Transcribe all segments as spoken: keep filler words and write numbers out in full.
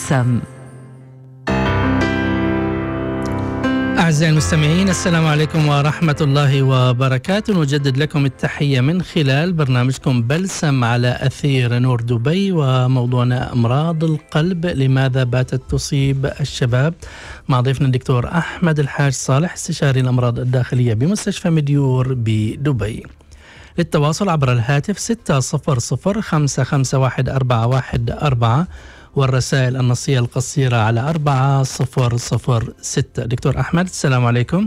بلسم. أعزائي المستمعين، السلام عليكم ورحمة الله وبركاته. نجدد لكم التحية من خلال برنامجكم بلسم على أثير نور دبي، وموضوعنا أمراض القلب لماذا باتت تصيب الشباب، مع ضيفنا الدكتور أحمد الحاج صالح، استشاري الأمراض الداخلية بمستشفى مديور بدبي. للتواصل عبر الهاتف ستة صفر صفر خمسة خمسة واحد أربعة واحد أربعة، والرسائل النصية القصيرة على أربعة صفر صفر ستة. دكتور أحمد، السلام عليكم.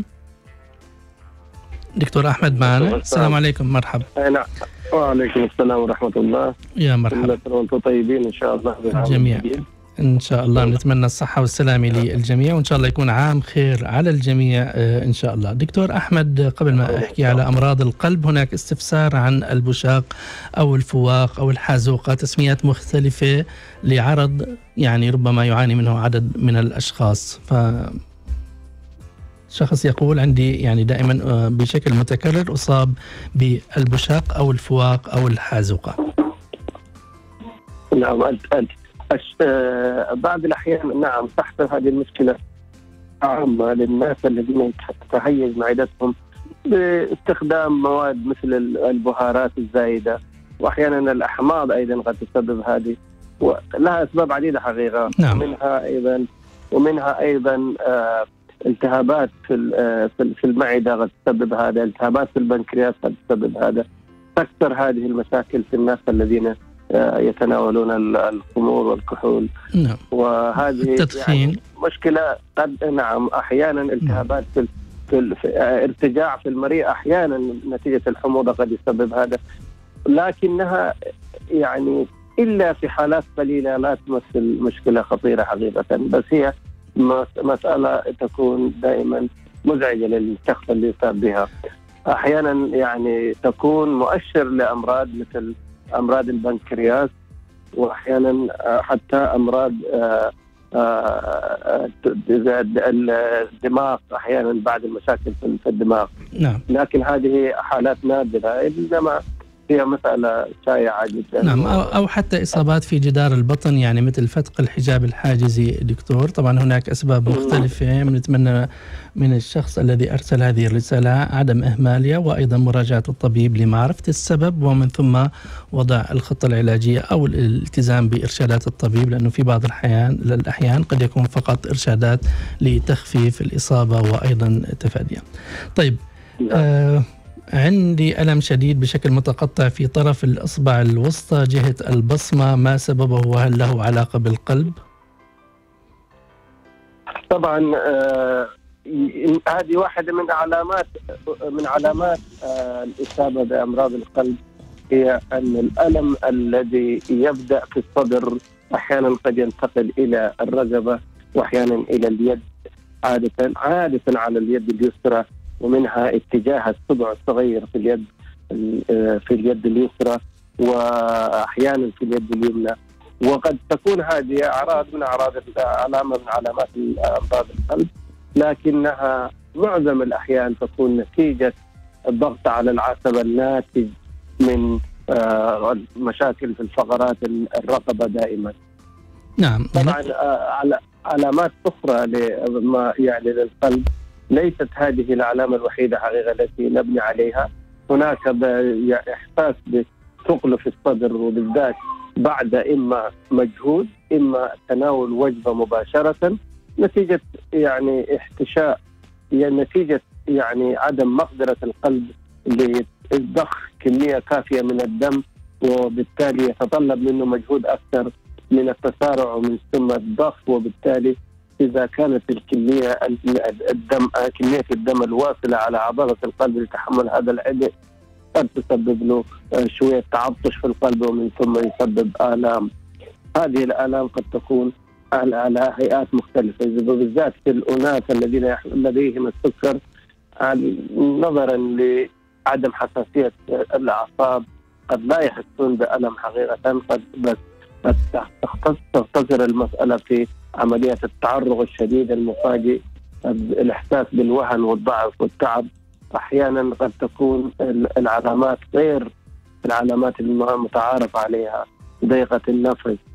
دكتور أحمد معنا. السلام عليكم، مرحبا. نعم، وعليكم السلام ورحمة الله. يا مرحبا. وانتم طيبين إن شاء الله. الجميع إن شاء الله، نتمنى الصحة والسلامة للجميع، وإن شاء الله يكون عام خير على الجميع إن شاء الله. دكتور أحمد، قبل ما أحكي على أمراض القلب، هناك استفسار عن البشاق أو الفواق أو الحازوقة، تسميات مختلفة لعرض يعني ربما يعاني منه عدد من الأشخاص. ف شخص يقول عندي يعني دائما بشكل متكرر أصاب بالبشاق أو الفواق أو الحازوقة. نعم، أنت أنت أش... آه... بعض الأحيان نعم تحصل هذه المشكلة عامة للناس الذين تتهيج معدتهم باستخدام مواد مثل البهارات الزايدة، وأحيانا الأحماض أيضا قد تسبب هذه، ولها أسباب عديدة حقيقة. نعم. ومنها أيضا ومنها أيضا آه... التهابات في في المعدة قد تسبب هذا، التهابات في البنكرياس قد تسبب هذا. تكثر هذه المشاكل في الناس الذين يتناولون الخمور والكحول. نعم. وهذه التدخين يعني مشكلة قد نعم أحيانا التهابات في, في, في ارتجاع في المريء أحيانا نتيجة الحموضة قد يسبب هذا، لكنها يعني إلا في حالات قليلة لا تمثل مشكلة خطيرة حقيقة، بس هي مسألة تكون دائما مزعجة للشخص اللي يصاب بها. أحيانا يعني تكون مؤشر لأمراض مثل أمراض البنكرياس، وأحيانا حتى أمراض الدماغ أحيانا بعد المشاكل في الدماغ. نعم. لكن هذه حالات نادرة، إنما هي مسألة شائعة جدا. نعم. أو حتى إصابات في جدار البطن، يعني مثل فتق الحجاب الحاجزي. دكتور، طبعا هناك أسباب مختلفة، نتمنى من الشخص الذي أرسل هذه الرسالة عدم إهمالها، وأيضا مراجعة الطبيب لمعرفة السبب، ومن ثم وضع الخطة العلاجية أو الالتزام بإرشادات الطبيب، لأنه في بعض الأحيان الأحيان قد يكون فقط إرشادات لتخفيف الإصابة وأيضا تفاديها. طيب. آه عندي ألم شديد بشكل متقطع في طرف الإصبع الوسطى جهة البصمة، ما سببه وهل له علاقة بالقلب؟ طبعا آه هذه واحدة من علامات من علامات آه الإصابة بأمراض القلب، هي أن الألم الذي يبدأ في الصدر أحيانا قد ينتقل إلى الرقبة، وأحيانا إلى اليد، عادة عادة على اليد اليسرى، ومنها اتجاه الصبع الصغير في اليد في اليد اليسرى، واحيانا في اليد اليمنى. وقد تكون هذه اعراض من اعراض علامه من علامات امراض القلب، لكنها معظم الاحيان تكون نتيجه الضغط على العصب الناتج من مشاكل في الفقرات الرقبه دائما. نعم. طبعا علامات اخرى لما يعني للقلب ليست هذه العلامة الوحيدة حقيقة التي نبني عليها. هناك إحساس بثقل في الصدر، وبالذات بعد إما مجهود إما تناول وجبة مباشرة، نتيجة يعني احتشاء، يعني نتيجة يعني عدم مقدرة القلب لضخ كمية كافية من الدم، وبالتالي يتطلب منه مجهود أكثر من التسارع ومن ثم الضخ، وبالتالي إذا كانت الكمية الدم كمية الدم الواصلة على عضلة القلب لتحمل هذا العبء قد تسبب له شوية تعطش في القلب، ومن ثم يسبب آلام. هذه الآلام قد تكون على هيئات مختلفة، بالذات في الأناس الذين لديهم السكر، نظرا لعدم حساسية الأعصاب قد لا يحسون بألم حقيقة، قد بس تختصر المسألة في عملية التعرق الشديد المفاجئ، الإحساس بالوهن والضعف والتعب. أحيانا قد تكون العلامات غير العلامات المتعارف عليها، ضيقة النفس،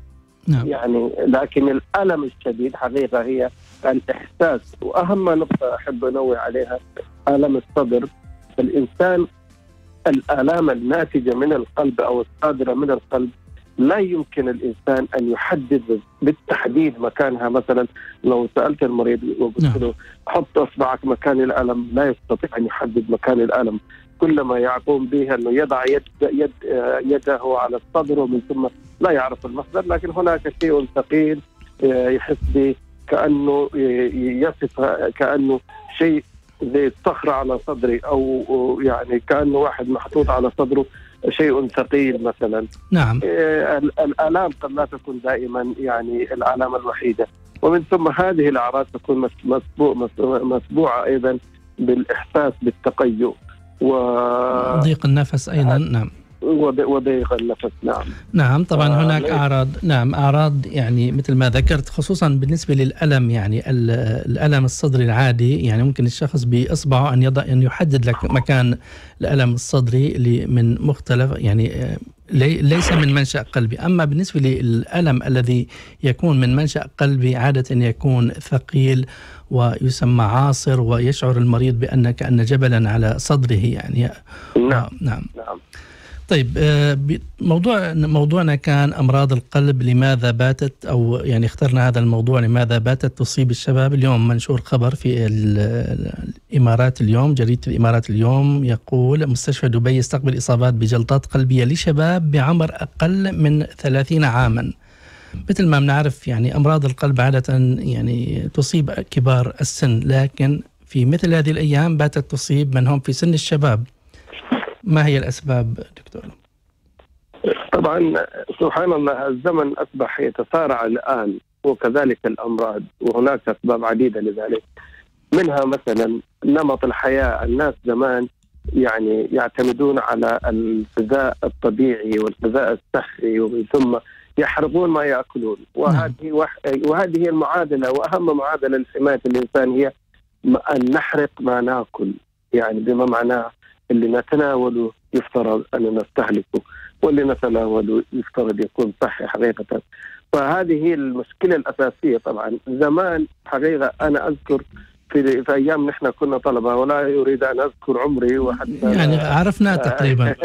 نعم. يعني لكن الألم الشديد حقيقة هي الإحساس. وأهم نقطة أحب أنوه عليها ألم الصدر. الإنسان الآلام الناتجة من القلب أو الصادرة من القلب لا يمكن الإنسان أن يحدد بالتحديد مكانها. مثلا لو سألت المريض وقلت له حط أصبعك مكان الألم، لا يستطيع أن يحدد مكان الألم. كلما يقوم به أنه يضع يد يد يده على الصدر ومن ثم لا يعرف المصدر. لكن هناك شيء ثقيل يحس به كأنه يصف كأنه شيء زي الصخرة على صدري، أو يعني كأنه واحد محطوط على صدره شيء ثقيل مثلا. نعم. الآلام قد لا تكون دائما يعني العلامة الوحيدة، ومن ثم هذه الأعراض تكون مسبوعة أيضا بالإحساس بالتقيؤ وضيق النفس أيضا. نعم. وضيق النفس. نعم. نعم طبعا آه هناك أعراض. نعم أعراض يعني مثل ما ذكرت، خصوصا بالنسبة للألم، يعني الألم الصدري العادي، يعني ممكن الشخص بإصبعه أن يضع أن يحدد لك مكان الألم الصدري اللي من مختلف، يعني ليس من منشأ قلبي. أما بالنسبة للألم الذي يكون من منشأ قلبي عادة يكون ثقيل ويسمى عاصر، ويشعر المريض بأن كأن جبلا على صدره يعني. نعم. نعم. نعم. طيب موضوع موضوعنا كان أمراض القلب لماذا باتت، أو يعني اخترنا هذا الموضوع لماذا باتت تصيب الشباب. اليوم منشور خبر في الإمارات اليوم، جريدة الإمارات اليوم، يقول مستشفى دبي يستقبل إصابات بجلطات قلبية لشباب بعمر أقل من ثلاثين عاما. مثل ما بنعرف يعني أمراض القلب عادة يعني تصيب كبار السن، لكن في مثل هذه الأيام باتت تصيب من هم في سن الشباب. ما هي الأسباب دكتور؟ طبعا سبحان الله الزمن أصبح يتسارع الآن، وكذلك الأمراض، وهناك أسباب عديدة لذلك. منها مثلا نمط الحياة. الناس زمان يعني يعتمدون على الغذاء الطبيعي والغذاء الصحي، ومن ثم يحرقون ما يأكلون. وهذه وح... وهذه هي المعادلة، وأهم معادلة لحماية الإنسان هي أن نحرق ما نأكل، يعني بما معناه اللي نتناوله يفترض أن نستهلكه، واللي نتناوله يفترض يكون صحي حقيقة. فهذه هي المشكلة الأساسية. طبعا زمان حقيقة أنا أذكر في, في أيام نحن كنا طلبة، ولا يريد أن أذكر عمري وحتى يعني عرفنا تقريبا.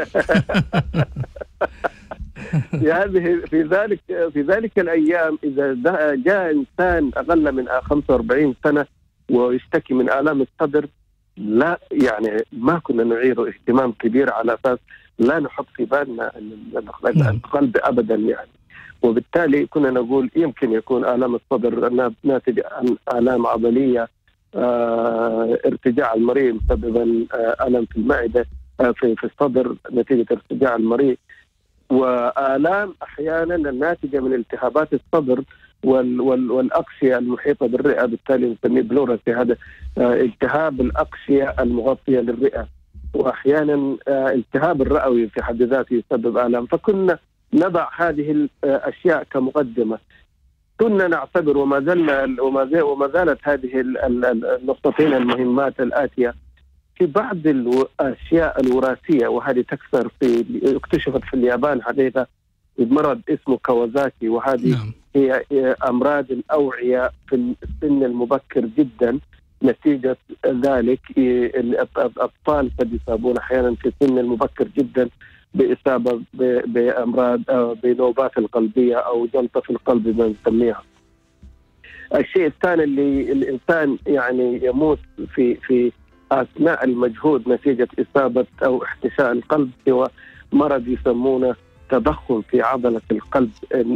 في هذه في ذلك في ذلك الأيام إذا جاء إنسان أقل من خمسة وأربعين سنة ويشتكي من آلام الصدر، لا يعني ما كنا نعيره اهتمام كبير، على أساس لا نحط في بالنا القلب أبدا يعني. وبالتالي كنا نقول يمكن يكون آلام الصدر ناتج عن آلام عضلية، آه، ارتجاع المريء مسببا آه، ألم في المعدة، آه، في في الصدر نتيجة ارتجاع المريء، وآلام أحيانا الناتجة من التهابات الصدر وال وال والأقشية المحيطة بالرئة. بالتالي نسميه بلوراسي، هذا آه التهاب الأقشية المغطية للرئة. وأحيانا آه التهاب الرئوي في حد ذاته يسبب آلام. فكنا نضع هذه الأشياء كمقدمة. كنا نعتبر وما زلنا وما زالت هذه النقطتين المهمات الآتية في بعض الأشياء الوراثية، وهذه تكثر في اكتشفت في اليابان حقيقة بمرض اسمه كوازاكي، وهذه نعم. هي أمراض الأوعية في السن المبكر جدا. نتيجة ذلك الأطفال قد يصابون أحيانا في السن المبكر جدا بإصابة بأمراض بنوبات القلبية أو جلطة في القلب ما نسميها. الشيء الثاني اللي الإنسان يعني يموت في في أثناء المجهود نتيجة إصابة أو احتشاء القلب هو مرض يسمونه تضخم في عضلة القلب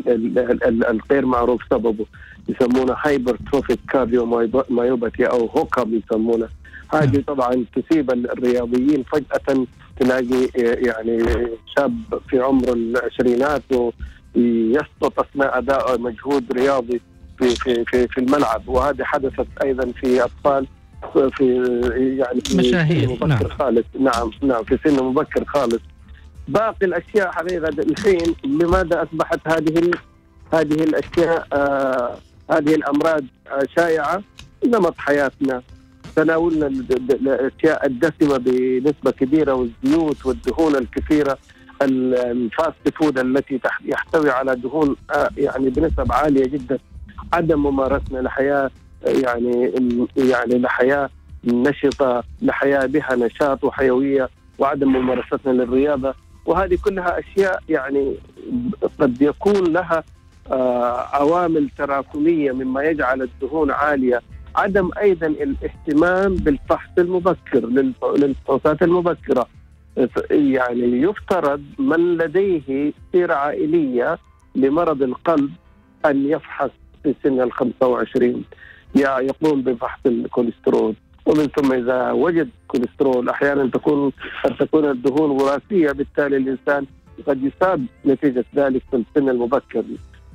الغير معروف سببه، يسمونه هايبرتروفيك كارديومايوباثي أو هوكاب يسمونه. هذه طبعا تصيب الرياضيين فجأة، تلاقي يعني شاب في عمر العشرينات ويسقط أثناء أداء مجهود رياضي في في في في الملعب. وهذه حدثت أيضا في أطفال في يعني في مشاهير سن مبكر نعم. خالص. نعم نعم في سن مبكر خالص. باقي الأشياء حقيقة الحين لماذا أصبحت هذه ال... هذه الأشياء آه... هذه الأمراض آه شائعة؟ نمط حياتنا، تناولنا الأشياء الدسمة بنسبة كبيرة والزيوت والدهون الكثيرة، الفاست فود التي يحتوي على دهون يعني بنسب عالية جدا، عدم ممارسنا لحياة يعني يعني لحياة نشطة، لحياة بها نشاط وحيوية، وعدم ممارستنا للرياضة. وهذه كلها أشياء يعني قد يكون لها عوامل تراكمية مما يجعل الدهون عالية. عدم أيضا الاهتمام بالفحص المبكر للفحوصات المبكرة. يعني يفترض من لديه سيرة عائلية لمرض القلب أن يفحص في سن الخمسة وعشرين، يقوم بفحص الكوليسترول، ومن ثم إذا وجد كوليسترول أحيانا تكون قد تكون الدهون وراثية، بالتالي الإنسان قد يصاب نتيجة ذلك في السن المبكر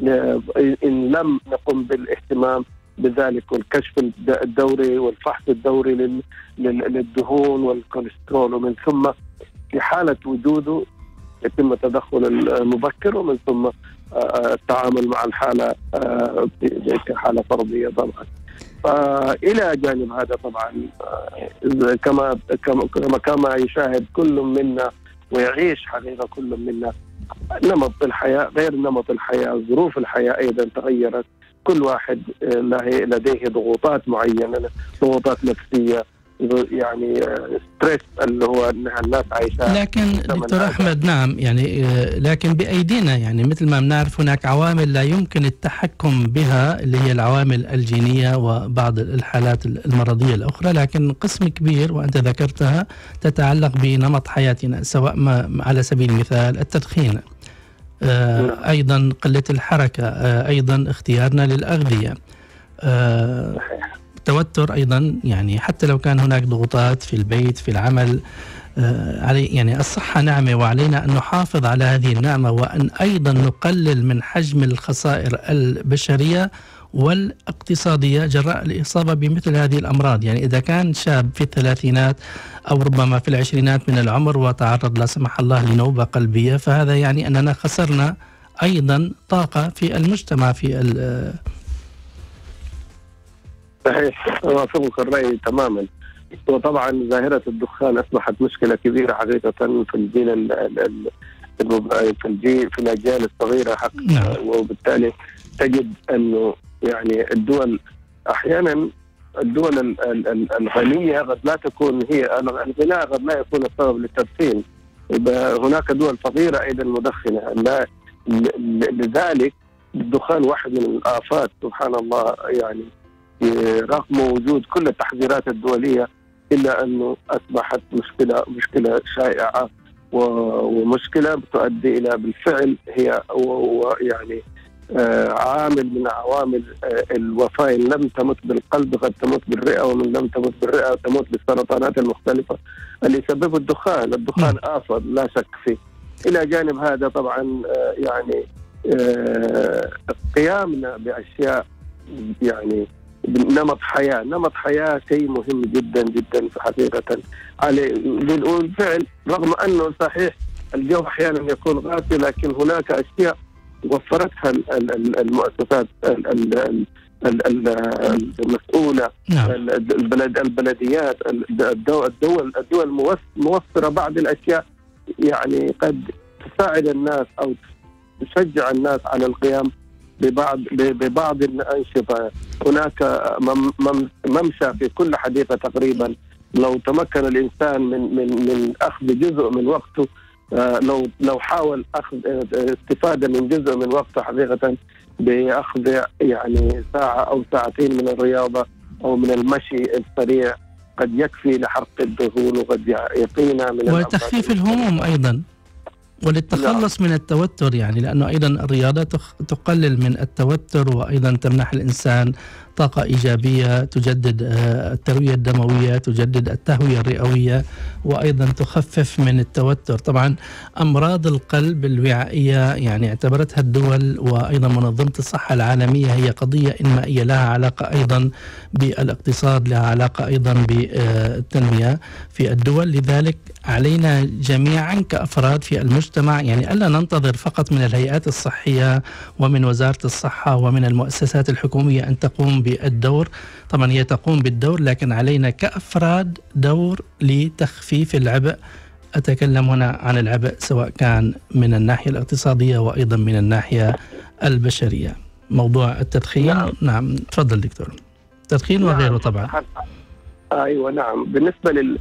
إن لم نقم بالاهتمام بذلك والكشف الدوري والفحص الدوري للدهون والكوليسترول، ومن ثم في حالة وجوده يتم التدخل المبكر، ومن ثم التعامل مع الحالة كحالة فرضية طبعا. فإلى جانب هذا طبعا كما كما كما يشاهد كل منا ويعيش حقيقة كل منا نمط الحياة غير نمط الحياة، ظروف الحياة أيضا تغيرت، كل واحد لديه ضغوطات معينة، ضغوطات نفسية، يعني ستريس اللي هو الناس عايشاه. لكن دكتور أحمد نعم يعني لكن بأيدينا، يعني مثل ما بنعرف هناك عوامل لا يمكن التحكم بها اللي هي العوامل الجينية وبعض الحالات المرضية الأخرى، لكن قسم كبير وأنت ذكرتها تتعلق بنمط حياتنا، سواء ما على سبيل المثال التدخين، آه أيضا قلة الحركة، آه أيضا اختيارنا للأغذية، آه توتر أيضا، يعني حتى لو كان هناك ضغوطات في البيت في العمل، آه علي يعني الصحة نعمة وعلينا أن نحافظ على هذه النعمة، وأن أيضا نقلل من حجم الخسائر البشرية والاقتصادية جراء الإصابة بمثل هذه الأمراض. يعني إذا كان شاب في الثلاثينات أو ربما في العشرينات من العمر وتعرض لا سمح الله لنوبة قلبية، فهذا يعني أننا خسرنا أيضا طاقة في المجتمع في ال صحيح، أوافقك الرأي تماما. وطبعا ظاهرة الدخان أصبحت مشكلة كبيرة حقيقة في الجيل في الجيل في الأجيال الصغيرة حقا. وبالتالي تجد أنه يعني الدول أحيانا الدول الغنية قد لا تكون هي الغناء قد لا يكون السبب للتدخين، هناك دول فقيرة أيضا مدخنة. لذلك الدخان واحد من الآفات سبحان الله، يعني رغم وجود كل التحذيرات الدولية إلا أنه أصبحت مشكلة مشكلة شائعة ومشكلة تؤدي إلى بالفعل هي ويعني عامل من عوامل الوفاة. إن لم تمت بالقلب قد تمت بالرئة، ومن لم تمت بالرئة تمت بالسرطانات المختلفة اللي يسبب الدخان. الدخان آفة لا شك فيه. إلى جانب هذا طبعا يعني قيامنا بأشياء يعني نمط حياة نمط حياة شيء مهم جدا جدا في حقيقة على بالفعل، رغم أنه صحيح الجو أحيانا يكون قاسي، لكن هناك أشياء وفرتها المؤسسات المسؤولة، البلد البلديات الدول الدول موفرة بعض الأشياء يعني قد تساعد الناس أو تشجع الناس على القيام ببعض ببعض الأنشطة. هناك ممشى في كل حديقة تقريبا، لو تمكن الإنسان من من من أخذ جزء من وقته، لو لو حاول أخذ استفادة من جزء من وقته حقيقة بأخذ يعني ساعة أو ساعتين من الرياضة أو من المشي السريع قد يكفي لحرق الدهون وقد يقينا من وتخفيف الهموم أيضا وللتخلص من التوتر، يعني لأنه أيضا الرياضة تقلل من التوتر وأيضا تمنح الإنسان طاقة إيجابية، تجدد التروية الدموية، تجدد التهوية الرئوية، وأيضا تخفف من التوتر. طبعا أمراض القلب الوعائية يعني اعتبرتها الدول وأيضا منظمة الصحة العالمية هي قضية إنمائية لها علاقة أيضا بالاقتصاد، لها علاقة أيضا بالتنمية في الدول. لذلك علينا جميعا كأفراد في المجتمع يعني ألا ننتظر فقط من الهيئات الصحية ومن وزارة الصحة ومن المؤسسات الحكومية أن تقوم بالدور. طبعا هي تقوم بالدور، لكن علينا كأفراد دور لتخفيف العبء أتكلم هنا عن العبء سواء كان من الناحية الاقتصادية وأيضا من الناحية البشرية. موضوع التدخين. نعم, نعم. تفضل دكتور. التدخين نعم. وغيره طبعا. أيوة نعم. بالنسبة لل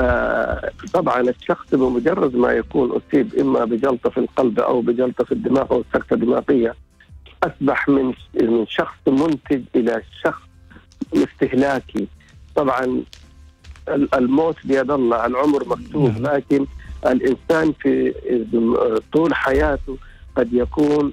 آه طبعا الشخص بمجرد ما يكون أصيب إما بجلطة في القلب أو بجلطة في الدماغ أو سكتة دماغية أصبح من من شخص منتج إلى شخص استهلاكي. طبعا الموت بيد الله، العمر مكتوب، لكن الإنسان في طول حياته قد يكون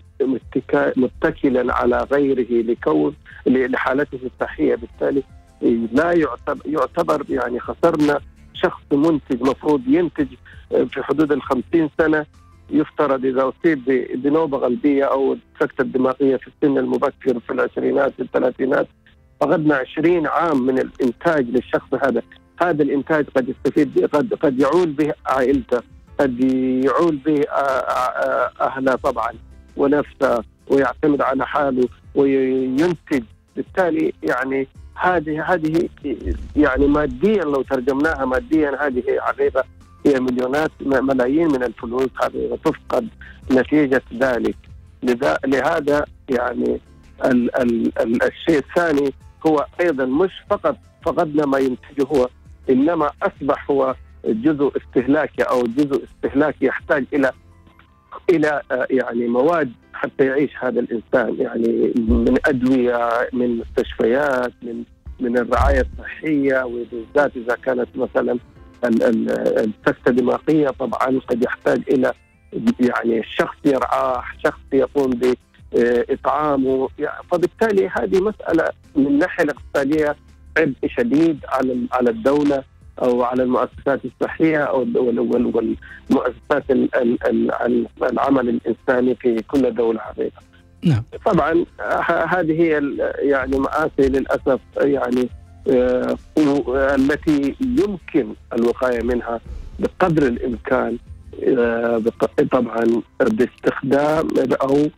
متكلا على غيره لكون لحالته الصحية، بالتالي لا يعتبر, يعتبر يعني خسرنا شخص منتج مفروض ينتج في حدود الخمسين سنة. يفترض إذا أصيب بنوبة قلبية أو سكتة دماغية في السن المبكر في العشرينات في الثلاثينات، فقدنا عشرين عام من الإنتاج للشخص هذا. هذا الإنتاج قد يستفيد قد قد يعول به عائلته، قد يعول به أهله طبعا ونفسه، ويعتمد على حاله وينتج. بالتالي يعني هذه هذه يعني ماديا لو ترجمناها ماديا هذه حقيقة هي مليونات ملايين من الفلوس هذه تفقد نتيجة ذلك. لهذا يعني ال ال ال الشيء الثاني هو أيضا مش فقط فقدنا ما ينتجه هو، إنما أصبح هو جزء استهلاكي أو جزء استهلاكي يحتاج إلى إلى يعني مواد حتى يعيش هذا الإنسان، يعني من أدوية، من مستشفيات، من من الرعاية الصحية، وبالذات إذا كانت مثلا السكتة دماغية طبعا قد يحتاج إلى يعني شخص يرعاه، شخص يقوم بإطعامه. يعني فبالتالي هذه مسألة من الناحية الاقتصادية عبء شديد على على الدولة أو على المؤسسات الصحية أو والمؤسسات العمل الإنساني في كل دولة حقيقة. نعم. طبعا هذه هي يعني مآسي للأسف يعني آه التي يمكن الوقاية منها بقدر الإمكان، آه طبعا باستخدام أو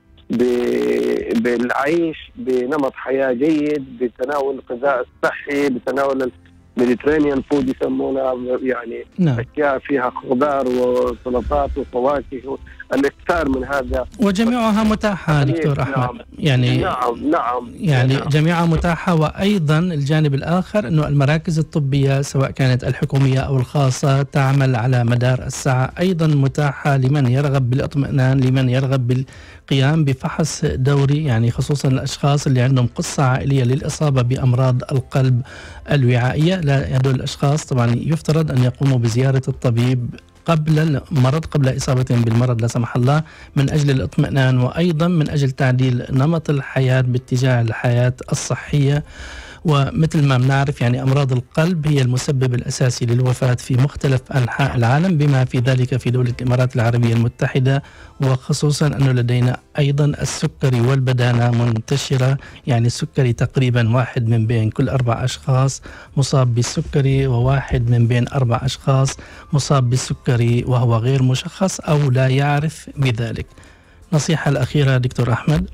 بالعيش بنمط حياة جيد، بتناول الغذاء الصحي، بتناول الميديترينيان فود يسمونها، يعني نعم. أشياء فيها خضار وسلطات وفواكه، الاكثار من هذا، وجميعها متاحة دكتور أحمد. نعم. يعني نعم نعم يعني نعم. جميعها متاحة. وأيضا الجانب الآخر أنه المراكز الطبية سواء كانت الحكومية أو الخاصة تعمل على مدار الساعة، أيضا متاحة لمن يرغب بالاطمئنان، لمن يرغب بالقيام بفحص دوري، يعني خصوصا الأشخاص اللي عندهم قصة عائلية للإصابة بأمراض القلب الوعائية. لا هذول الأشخاص طبعا يفترض أن يقوموا بزيارة الطبيب قبل المرض، قبل إصابتهم بالمرض لا سمح الله، من أجل الاطمئنان وأيضا من أجل تعديل نمط الحياة باتجاه الحياة الصحية. ومثل ما بنعرف يعني أمراض القلب هي المسبب الأساسي للوفاة في مختلف أنحاء العالم، بما في ذلك في دولة الإمارات العربية المتحدة، وخصوصا أنه لدينا أيضا السكري والبدانة منتشرة. يعني السكري تقريبا واحد من بين كل أربع أشخاص مصاب بالسكري، وواحد من بين أربع أشخاص مصاب بالسكري وهو غير مشخص أو لا يعرف بذلك. نصيحة الأخيرة دكتور أحمد.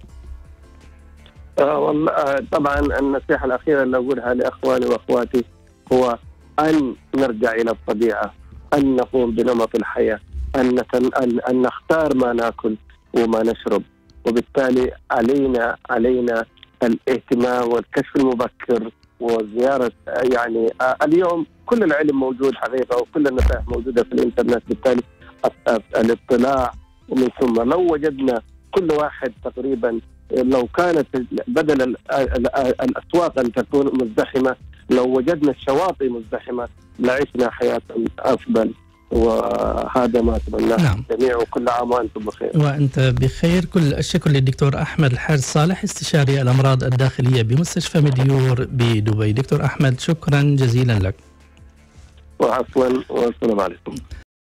آه والله آه طبعا النصيحة الأخيرة اللي أقولها لأخواني وأخواتي هو أن نرجع إلى الطبيعة، أن نقوم بنمط الحياة، أن, نتن... أن... أن نختار ما نأكل وما نشرب. وبالتالي علينا علينا الاهتمام والكشف المبكر وزيارة، يعني آه اليوم كل العلم موجود حقيقة وكل النصائح موجودة في الإنترنت، بالتالي الاطلاع. ومن ثم لو وجدنا كل واحد تقريبا، لو كانت بدل الأسواق أن تكون مزدحمة، لو وجدنا الشواطئ مزدحمة لعشنا حياة أفضل، وهذا ما أتمناه. نعم. جميع وكل عام وأنتم بخير. وأنت بخير. كل الشكر للدكتور أحمد الحارث صالح، استشاري الأمراض الداخلية بمستشفى مديور بدبي. دكتور أحمد شكرا جزيلا لك. وعفوا والسلام عليكم.